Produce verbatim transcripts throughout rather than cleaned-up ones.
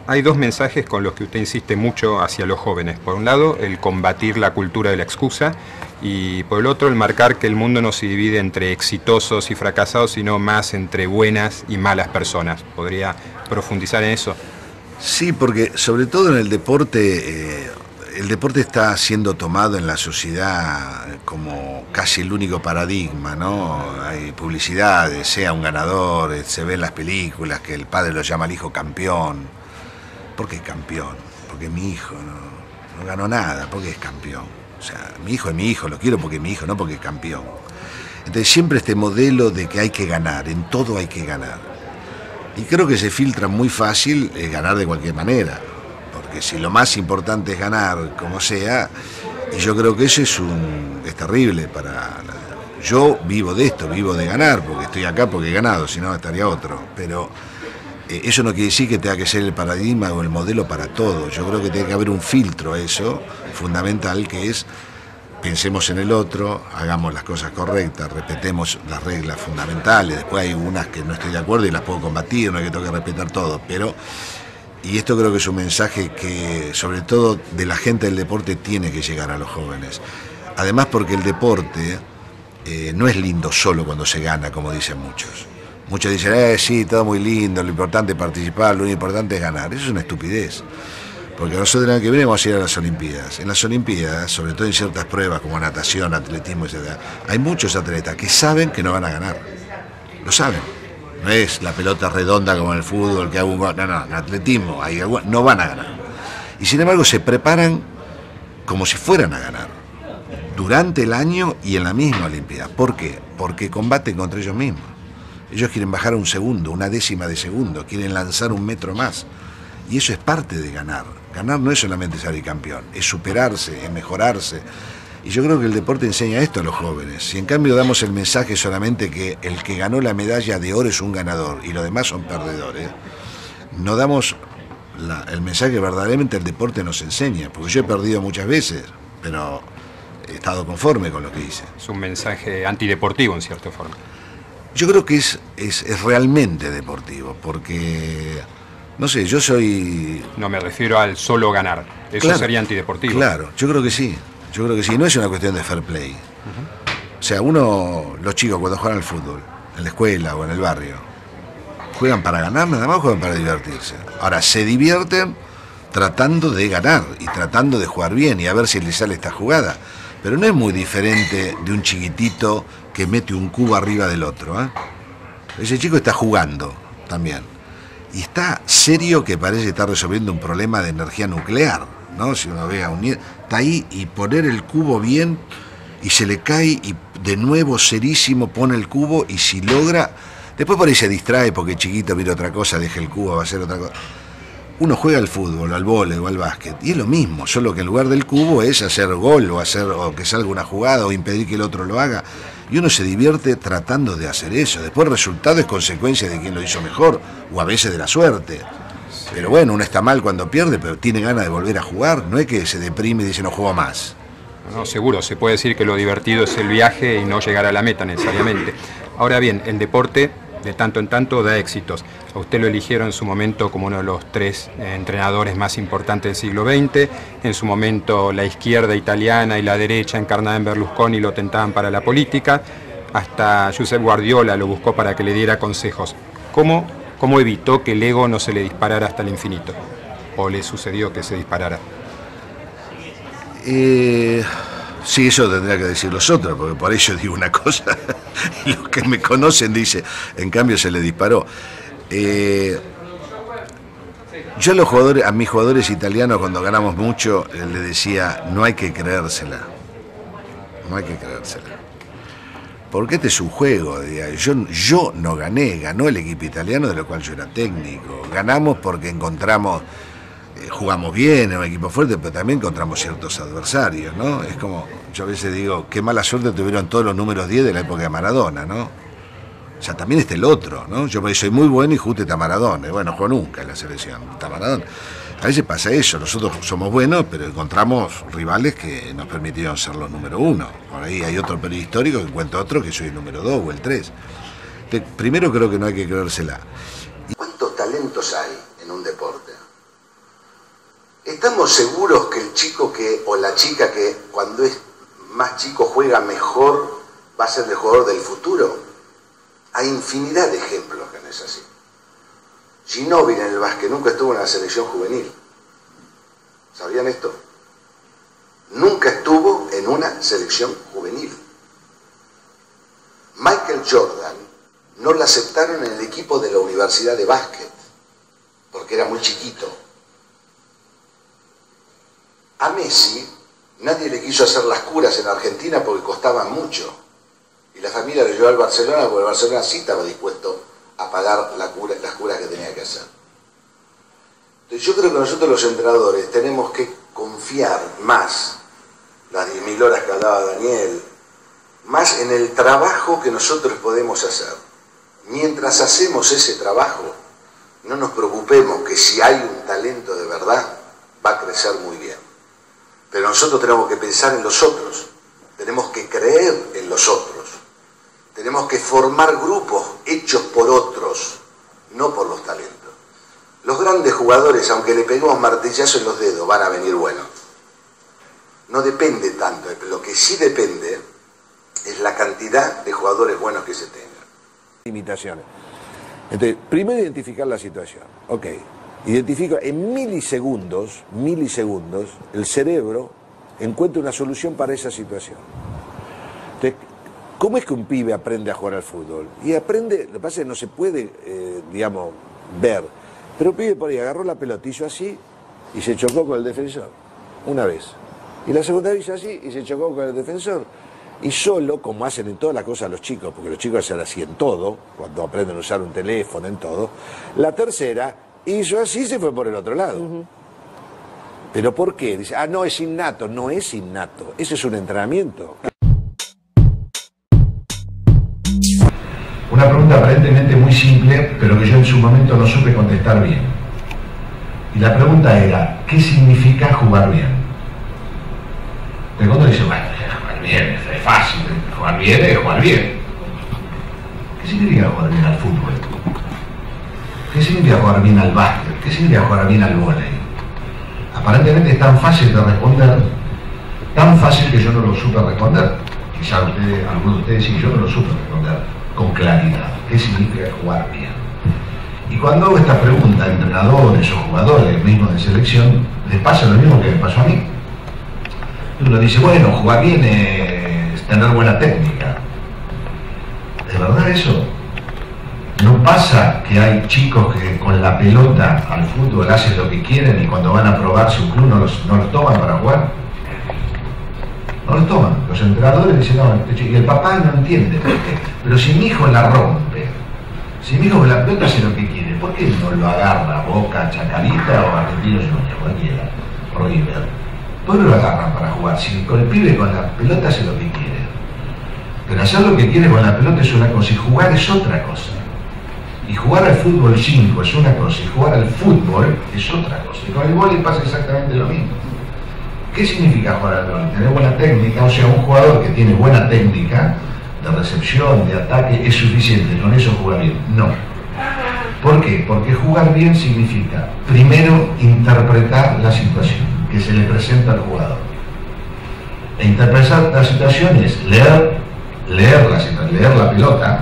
Hay dos mensajes con los que usted insiste mucho hacia los jóvenes. Por un lado, el combatir la cultura de la excusa, y por el otro, el marcar que el mundo no se divide entre exitosos y fracasados, sino más entre buenas y malas personas. ¿Podría profundizar en eso? Sí, porque sobre todo en el deporte, eh, el deporte está siendo tomado en la sociedad como casi el único paradigma, ¿no? Hay publicidades, sea un ganador, se ve en las películas que el padre lo llama al hijo campeón. ¿Por qué campeón? Porque mi hijo no, no ganó nada, porque es campeón. O sea, mi hijo es mi hijo, lo quiero porque es mi hijo, no porque es campeón. Entonces siempre este modelo de que hay que ganar, en todo hay que ganar. Y creo que se filtra muy fácil eh, ganar de cualquier manera, porque si lo más importante es ganar, como sea, y yo creo que eso es, un, es terrible para... Yo vivo de esto, vivo de ganar, porque estoy acá porque he ganado, si no estaría otro, pero... Eso no quiere decir que tenga que ser el paradigma o el modelo para todo. Yo creo que tiene que haber un filtro a eso, fundamental, que es pensemos en el otro, hagamos las cosas correctas, respetemos las reglas fundamentales. Después hay unas que no estoy de acuerdo y las puedo combatir, no hay que tengo que respetar todo, pero... Y esto creo que es un mensaje que, sobre todo de la gente del deporte, tiene que llegar a los jóvenes. Además porque el deporte eh, no es lindo solo cuando se gana, como dicen muchos. Muchos dicen, eh, sí, todo muy lindo, lo importante es participar, lo importante es ganar. Eso es una estupidez. Porque nosotros el año que viene vamos a ir a las Olimpiadas. En las Olimpiadas, sobre todo en ciertas pruebas como natación, atletismo, etcétera, hay muchos atletas que saben que no van a ganar. Lo saben. No es la pelota redonda como en el fútbol, que hago un gol. No, no, en atletismo hay, no van a ganar. Y sin embargo se preparan como si fueran a ganar. Durante el año y en la misma Olimpiada. ¿Por qué? Porque combaten contra ellos mismos. Ellos quieren bajar un segundo, una décima de segundo, quieren lanzar un metro más. Y eso es parte de ganar. Ganar no es solamente salir campeón, es superarse, es mejorarse. Y yo creo que el deporte enseña esto a los jóvenes. Si en cambio damos el mensaje solamente que el que ganó la medalla de oro es un ganador y los demás son perdedores, no damos la, el mensaje que verdaderamente el deporte nos enseña. Porque yo he perdido muchas veces, pero he estado conforme con lo que hice. Es un mensaje antideportivo en cierta forma. Yo creo que es, es, es realmente deportivo, porque, no sé, yo soy... No me refiero al solo ganar, eso claro, sería antideportivo. Claro, yo creo que sí, yo creo que sí, no es una cuestión de fair play. Uh-huh. O sea, uno, los chicos cuando juegan al fútbol, en la escuela o en el barrio, juegan para ganar, nada más juegan para divertirse. Ahora, se divierten tratando de ganar y tratando de jugar bien y a ver si les sale esta jugada. Pero no es muy diferente de un chiquitito que mete un cubo arriba del otro, ¿eh? Ese chico está jugando también. Y está serio que parece estar resolviendo un problema de energía nuclear, ¿no? Si uno ve a un niño, está ahí y poner el cubo bien y se le cae y de nuevo serísimo pone el cubo y si logra... Después por ahí se distrae porque chiquito mira otra cosa, deja el cubo, va a hacer otra cosa. Uno juega al fútbol, al vóley o al básquet, y es lo mismo, solo que en lugar del cubo es hacer gol o hacer o que salga una jugada o impedir que el otro lo haga. Y uno se divierte tratando de hacer eso. Después el resultado es consecuencia de quien lo hizo mejor, o a veces de la suerte. Sí. Pero bueno, uno está mal cuando pierde, pero tiene ganas de volver a jugar. No es que se deprime y dice no juego más. No, seguro, se puede decir que lo divertido es el viaje y no llegar a la meta necesariamente. Ahora bien, el deporte de tanto en tanto da éxitos. A usted lo eligieron en su momento como uno de los tres eh, entrenadores más importantes del siglo veinte. En su momento la izquierda italiana y la derecha encarnada en Berlusconi lo tentaban para la política. Hasta Josep Guardiola lo buscó para que le diera consejos. ¿Cómo, cómo evitó que el ego no se le disparara hasta el infinito? ¿O le sucedió que se disparara? Eh... Sí, eso tendría que decir los otros, porque por eso digo una cosa, y los que me conocen dicen, en cambio se le disparó. Eh, yo a los jugadores, a mis jugadores italianos cuando ganamos mucho, eh, les decía, no hay que creérsela, no hay que creérsela. Porque este es un juego, yo, yo no gané, ganó el equipo italiano de lo cual yo era técnico, ganamos porque encontramos... Jugamos bien, en un equipo fuerte, pero también encontramos ciertos adversarios, ¿no? Es como, yo a veces digo, qué mala suerte tuvieron todos los números diez de la época de Maradona, ¿no? O sea, también está el otro, ¿no? Yo soy muy bueno y justo está Maradona. Bueno, jugó nunca en la selección, está Maradona. A veces pasa eso, nosotros somos buenos, pero encontramos rivales que nos permitieron ser los número uno. Por ahí hay otro periodo histórico que encuentra otro que soy el número dos o el tres. Entonces, primero creo que no hay que creérsela. ¿Cuántos talentos hay en un deporte? ¿estamos seguros que el chico que, o la chica que cuando es más chico juega mejor va a ser el jugador del futuro? Hay infinidad de ejemplos que no es así. Ginóbili en el básquet nunca estuvo en la selección juvenil. ¿Sabían esto? Nunca estuvo en una selección juvenil. Michael Jordan no lo aceptaron en el equipo de la Universidad de Básquet porque era muy chiquito. A Messi nadie le quiso hacer las curas en Argentina porque costaban mucho y la familia lo llevó al Barcelona porque el Barcelona sí estaba dispuesto a pagar la cura, las curas que tenía que hacer. Entonces yo creo que nosotros los entrenadores tenemos que confiar más, las diez mil horas que hablaba Daniel, más en el trabajo que nosotros podemos hacer. Mientras hacemos ese trabajo, no nos preocupemos que si hay un talento de verdad, va a crecer muy bien. Pero nosotros tenemos que pensar en los otros, tenemos que creer en los otros, tenemos que formar grupos hechos por otros, no por los talentos. Los grandes jugadores, aunque le peguemos martillazo en los dedos, van a venir buenos. No depende tanto, lo que sí depende es la cantidad de jugadores buenos que se tengan. Limitaciones. Entonces, primero identificar la situación. Ok, identifico en milisegundos, milisegundos, el cerebro encuentra una solución para esa situación. Entonces, ¿cómo es que un pibe aprende a jugar al fútbol? Y aprende, lo que pasa es que no se puede, eh, digamos, ver. Pero el pibe por ahí agarró la pelota, hizo así y se chocó con el defensor, una vez. Y la segunda vez hizo así y se chocó con el defensor. Y solo, como hacen en todas las cosas los chicos, porque los chicos hacen así en todo, cuando aprenden a usar un teléfono, en todo, la tercera hizo así y se fue por el otro lado. Uh-huh. ¿Pero por qué? Dice, ah, no, es innato. No es innato, eso es un entrenamiento. Una pregunta aparentemente muy simple, pero que yo en su momento no supe contestar bien. Y la pregunta era, ¿qué significa jugar bien? De cuando dice, bueno, jugar bien es fácil, jugar bien es jugar bien. ¿Qué significa jugar bien al fútbol? ¿Qué significa jugar bien al básquet? ¿Qué significa jugar bien al vóley? Aparentemente es tan fácil de responder, tan fácil que yo no lo supe responder. Quizá ustedes, algunos de ustedes sí, yo no lo supe responder con claridad. ¿Qué significa jugar bien? Y cuando hago esta pregunta a entrenadores o jugadores mismos de selección, les pasa lo mismo que me pasó a mí. Uno dice, bueno, jugar bien es tener buena técnica. ¿De verdad eso? ¿No pasa que hay chicos que con la pelota al fútbol hacen lo que quieren y cuando van a probar su club no los, no los toman para jugar? No los toman. Los entrenadores dicen, no, y el papá no entiende por qué. Pero si mi hijo la rompe, si mi hijo con la pelota hace lo que quiere, ¿por qué no lo agarra Boca, Chacarita o Argentinos Juniors, cualquiera, o River? ¿Por qué no lo agarran para jugar? Si con el pibe con la pelota hace lo que quiere. Pero hacer lo que quiere con la pelota es una cosa y jugar es otra cosa. Y jugar al fútbol cinco es una cosa y jugar al fútbol es otra cosa. Y con el vóley pasa exactamente lo mismo. ¿Qué significa jugar al vóley? Tener buena técnica, o sea, un jugador que tiene buena técnica de recepción, de ataque, es suficiente, con eso juega bien. No. ¿Por qué? Porque jugar bien significa, primero, interpretar la situación que se le presenta al jugador. E interpretar la situación es leer, leer la, leer la pelota,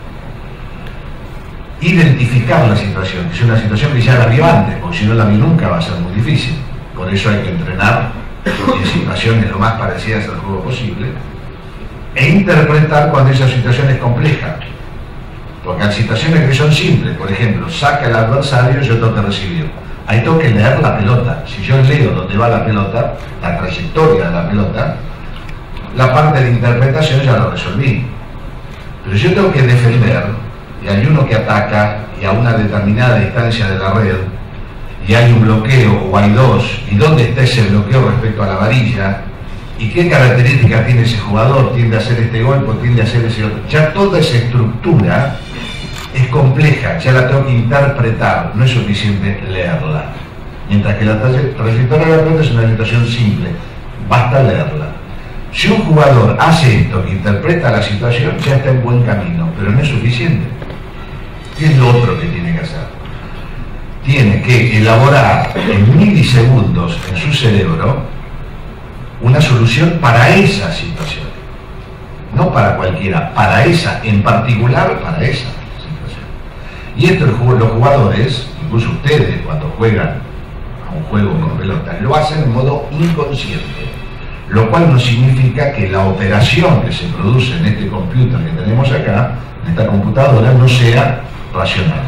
identificar la situación, que es una situación que ya la vio antes, porque si no la vio nunca va a ser muy difícil. Por eso hay que entrenar en situaciones lo más parecidas al juego posible, e interpretar cuando esa situación es compleja. Porque hay situaciones que son simples, por ejemplo, saca el adversario y yo tengo que recibir. Ahí tengo que leer la pelota. Si yo leo dónde va la pelota, la trayectoria de la pelota, la parte de interpretación ya lo resolví. Pero yo tengo que defender, y hay uno que ataca, y a una determinada distancia de la red, y hay un bloqueo, o hay dos, y dónde está ese bloqueo respecto a la varilla, y qué características tiene ese jugador, tiende a hacer este golpe, tiende a hacer ese otro. Ya toda esa estructura es compleja, ya la tengo que interpretar, no es suficiente leerla. Mientras que la trayectoria de la pelota es una situación simple, basta leerla. Si un jugador hace esto, que interpreta la situación, ya está en buen camino, pero no es suficiente. ¿Qué es lo otro que tiene que hacer? tiene que elaborar en milisegundos en su cerebro una solución para esa situación, no para cualquiera, para esa, en particular para esa situación. Y esto los jugadores, incluso ustedes cuando juegan a un juego con pelotas, lo hacen en modo inconsciente, lo cual no significa que la operación que se produce en este computer que tenemos acá, en esta computadora, no sea racional.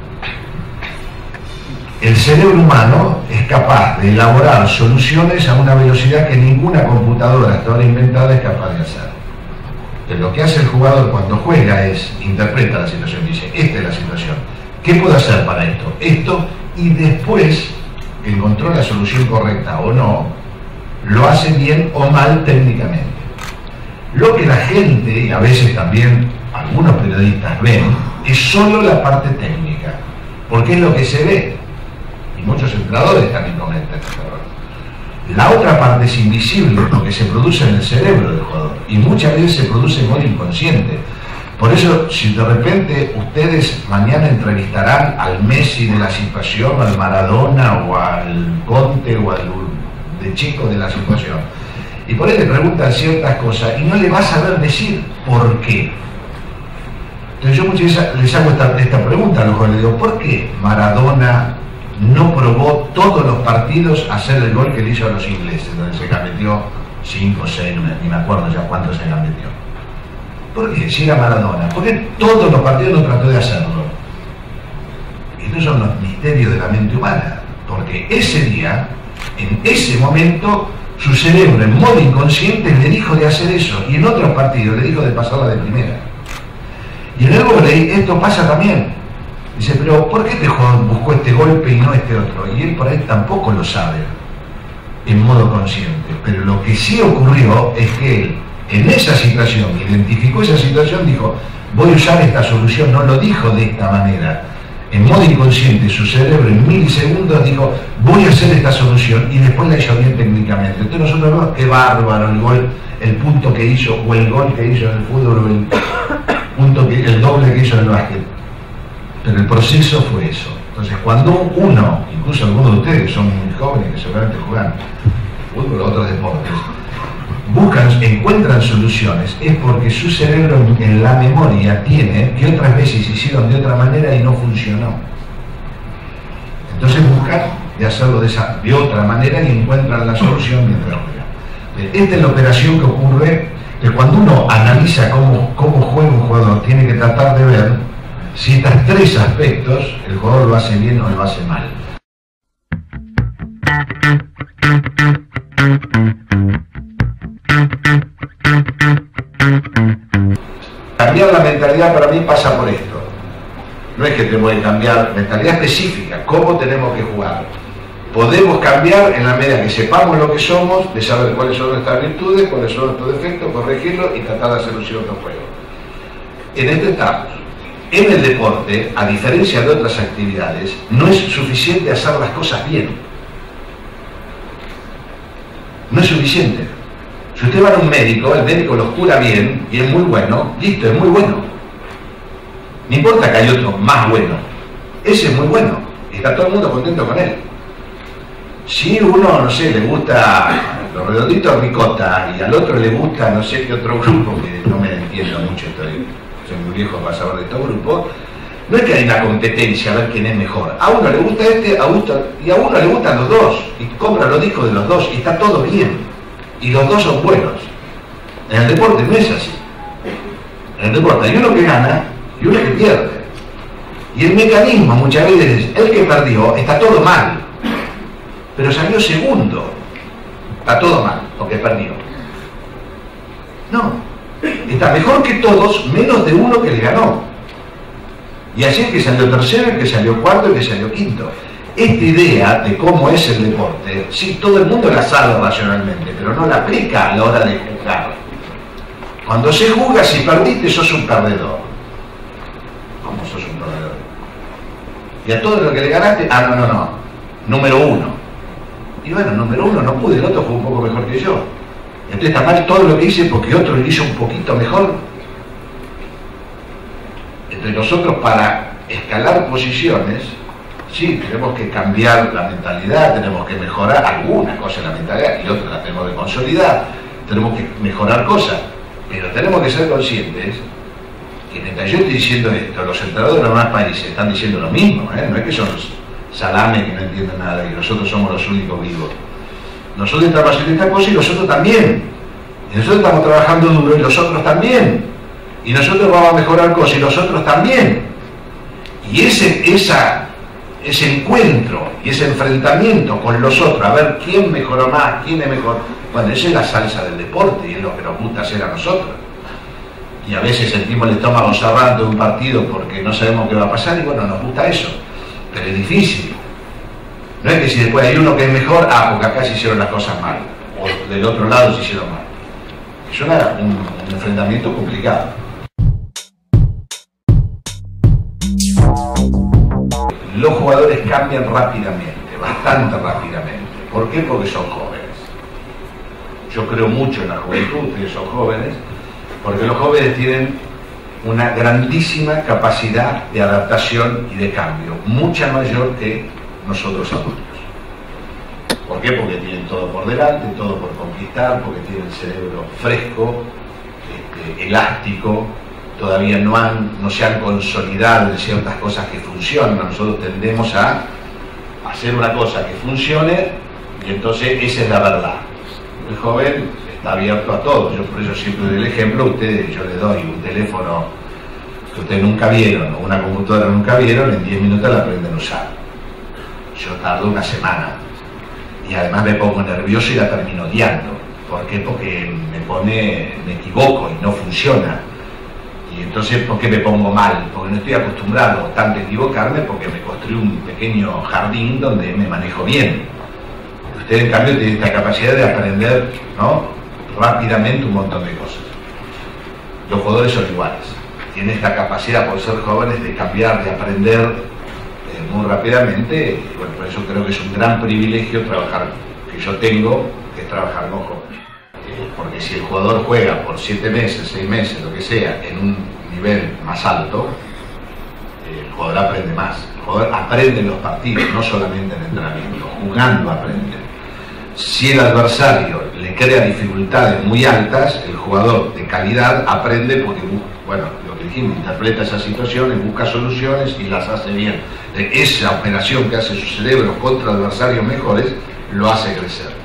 El cerebro humano es capaz de elaborar soluciones a una velocidad que ninguna computadora hasta ahora inventada es capaz de hacer. Pero lo que hace el jugador cuando juega es, interpreta la situación, dice, esta es la situación, ¿qué puedo hacer para esto? Esto, y después que encontró la solución correcta o no, lo hace bien o mal técnicamente. Lo que la gente, y a veces también algunos periodistas ven, es solo la parte técnica, porque es lo que se ve. Y muchos entrenadores también cometen este error. La otra parte es invisible, lo que se produce en el cerebro del jugador, y muchas veces se produce en modo inconsciente. Por eso, si de repente ustedes mañana entrevistarán al Messi de la situación, al Maradona o al Conte o al de Chico de la situación, y por ahí le preguntan ciertas cosas y no le va a saber decir por qué. Entonces yo muchas veces les hago esta, esta pregunta a los jóvenes, les digo, ¿por qué Maradona no probó todos los partidos a hacer el gol que le hizo a los ingleses, donde se gambeteó cinco, seis, ni me acuerdo ya cuántos se gambeteó? ¿Por qué? Si era Maradona, ¿por qué todos los partidos no trató de hacerlo? Estos son los misterios de la mente humana, porque ese día, en ese momento, su cerebro en modo inconsciente le dijo de hacer eso, y en otros partidos le dijo de pasarla de primera. Y en el vóley esto pasa también. Dice, pero ¿por qué este jugador buscó este golpe y no este otro? Y él por ahí tampoco lo sabe en modo consciente. Pero lo que sí ocurrió es que él, en esa situación, identificó esa situación, dijo, voy a usar esta solución, no lo dijo de esta manera. En modo inconsciente, su cerebro en milisegundos dijo, voy a hacer esta solución, y después la hizo bien técnicamente. Entonces nosotros vemos, qué bárbaro el gol, el punto que hizo, o el gol que hizo en el fútbol, o el, punto que, el doble que hizo en el básquet. Pero el proceso fue eso. Entonces cuando uno, incluso algunos de ustedes que son muy jóvenes, que seguramente juegan fútbol o otros deportes, buscan, encuentran soluciones, es porque su cerebro en la memoria tiene que otras veces se hicieron de otra manera y no funcionó. Entonces buscan de hacerlo de, esa, de otra manera y encuentran la solución mientras juegan. Esta es la operación que ocurre, que cuando uno analiza cómo, cómo juega un jugador, tiene que tratar de ver si estos tres aspectos el jugador lo hace bien o lo hace mal. Cambiar la mentalidad para mí pasa por esto. No es que tenemos que cambiar mentalidad específica, cómo tenemos que jugar. Podemos cambiar en la medida que sepamos lo que somos, de saber cuáles son nuestras virtudes, cuáles son nuestros defectos, corregirlos y tratar de hacer un cierto juego. En esto estamos. En el deporte, a diferencia de otras actividades, no es suficiente hacer las cosas bien. No es suficiente. Si usted va a un médico, el médico los cura bien y es muy bueno, listo, es muy bueno. No importa que hay otro más bueno. Ese es muy bueno. Y está todo el mundo contento con él. Si uno, no sé, le gusta los redonditos ricota y al otro le gusta no sé qué otro grupo, que no me entiendo mucho, estoy, soy muy viejo para saber de estos grupos, no es que hay una competencia a ver quién es mejor. A uno le gusta este, a uno, y a uno le gustan los dos, y compra los discos de los dos, y está todo bien. Y los dos son buenos. En el deporte no es así. En el deporte hay uno que gana y uno que pierde. Y el mecanismo muchas veces, el que perdió, está todo mal. Pero salió segundo. Está todo mal, porque perdió. No. Está mejor que todos, menos de uno que le ganó. Y así es que salió tercero, el que salió cuarto, el que salió quinto. Esta idea de cómo es el deporte, sí, todo el mundo la sabe racionalmente, pero no la aplica a la hora de jugar. Cuando se juega, si perdiste, sos un perdedor. ¿Cómo sos un perdedor? Y a todo lo que le ganaste, ah, no, no, no, número uno. Y bueno, número uno no pude, el otro fue un poco mejor que yo. Entonces está mal todo lo que hice porque otro lo hizo un poquito mejor. Entonces nosotros para escalar posiciones, Sí, tenemos que cambiar la mentalidad, tenemos que mejorar algunas cosas en la mentalidad y otras las tenemos que consolidar, tenemos que mejorar cosas, pero tenemos que ser conscientes que mientras yo estoy diciendo esto, los entrenadores de los demás países están diciendo lo mismo, ¿eh? No es que son los salames que no entienden nada y nosotros somos los únicos vivos. Nosotros estamos haciendo esta cosa y los otros también. Y nosotros estamos trabajando duro y los otros también. Y nosotros vamos a mejorar cosas y los otros también. Y ese, esa, ese encuentro y ese enfrentamiento con los otros, a ver quién mejoró más, quién es mejor, bueno, esa es la salsa del deporte y es lo que nos gusta hacer a nosotros. Y a veces sentimos el estómago cerrando de un partido porque no sabemos qué va a pasar y bueno, nos gusta eso, pero es difícil. No es que si después hay uno que es mejor, ah, porque acá se hicieron las cosas mal, o del otro lado se hicieron mal. Es una, un, un enfrentamiento complicado. Los jugadores cambian rápidamente, bastante rápidamente. ¿Por qué? Porque son jóvenes. Yo creo mucho en la juventud, ustedes son jóvenes, porque los jóvenes tienen una grandísima capacidad de adaptación y de cambio, mucha mayor que nosotros adultos. ¿Por qué? Porque tienen todo por delante, todo por conquistar, porque tienen el cerebro fresco, este, elástico, todavía no, han, no se han consolidado en ciertas cosas que funcionan. Nosotros tendemos a hacer una cosa que funcione y entonces esa es la verdad. El joven está abierto a todo. Yo por eso siempre doy el ejemplo, ustedes, yo les doy un teléfono que ustedes nunca vieron o una computadora nunca vieron, en diez minutos la aprenden a usar. Yo tardo una semana y además me pongo nervioso y la termino odiando. ¿Por qué? Porque me pone, me equivoco y no funciona. Y entonces, ¿por qué me pongo mal? Porque no estoy acostumbrado tanto a equivocarme, porque me construí un pequeño jardín donde me manejo bien. Ustedes, en cambio, tienen esta capacidad de aprender, ¿no?, rápidamente un montón de cosas. Los jugadores son iguales. Tienen esta capacidad, por ser jóvenes, de cambiar, de aprender eh, muy rápidamente. Y bueno, por eso creo que es un gran privilegio trabajar, que yo tengo, que es trabajar con jóvenes. Porque si el jugador juega por siete meses, seis meses, lo que sea, en un nivel más alto, el jugador aprende más. El jugador aprende en los partidos, no solamente en el entrenamiento, jugando aprende. Si el adversario le crea dificultades muy altas, el jugador de calidad aprende porque, bueno, lo que dijimos, interpreta esas situaciones, busca soluciones y las hace bien. Esa operación que hace su cerebro contra adversarios mejores lo hace crecer.